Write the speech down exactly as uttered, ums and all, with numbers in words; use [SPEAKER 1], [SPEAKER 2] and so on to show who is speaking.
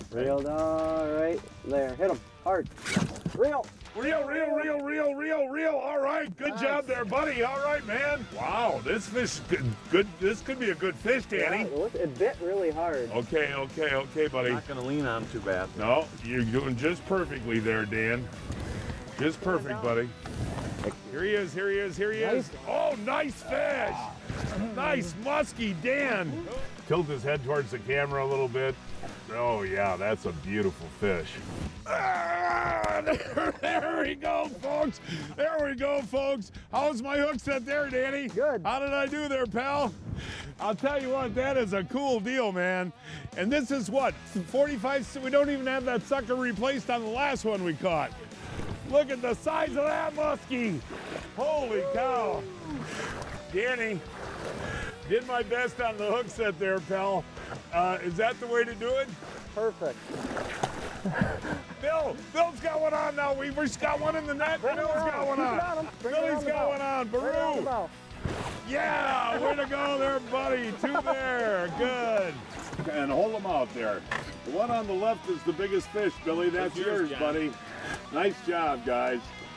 [SPEAKER 1] Reeled all right there. Hit him hard. Reel.
[SPEAKER 2] Reel, reel, reel, reel, reel, reel. All right, good
[SPEAKER 1] Nice.
[SPEAKER 2] job there, buddy. All right, man. Wow, this fish is good. good. This could be a good fish, Danny.
[SPEAKER 1] Yeah, look, it bit really hard.
[SPEAKER 2] Okay, okay, okay, buddy.
[SPEAKER 3] Not gonna lean on him too bad.
[SPEAKER 2] No, you're doing just perfectly there, Dan. Just perfect, buddy. Here he is, here he is, here he is. Oh, nice fish. Nice, musky, Dan. Tilt his head towards the camera a little bit. Oh, yeah, that's a beautiful fish. Ah, there, there we go, folks. There we go, folks. How's my hook set there, Danny?
[SPEAKER 1] Good.
[SPEAKER 2] How did I do there, pal? I'll tell you what, that is a cool deal, man. And this is what, forty-five, we don't even have that sucker replaced on the last one we caught. Look at the size of that muskie. Holy cow. Danny, did my best on the hook set there, pal. Uh, is that the way to do it?
[SPEAKER 1] Perfect.
[SPEAKER 2] Bill, Bill's got one on now. We've just got one in the net.
[SPEAKER 1] Bring it
[SPEAKER 2] Bill's
[SPEAKER 1] around.
[SPEAKER 2] got one
[SPEAKER 1] Keep
[SPEAKER 2] on.
[SPEAKER 1] it on him. Bring it
[SPEAKER 2] Billy's
[SPEAKER 1] around the
[SPEAKER 2] got
[SPEAKER 1] bow.
[SPEAKER 2] one on.
[SPEAKER 1] Bring it around the
[SPEAKER 2] Baru.
[SPEAKER 1] bow.
[SPEAKER 2] Yeah, way to go there, buddy. Two there. Good. And hold them out there. The one on the left is the biggest fish, Billy. That's,
[SPEAKER 3] That's yours,
[SPEAKER 2] yours,
[SPEAKER 3] John.
[SPEAKER 2] buddy. Nice job, guys.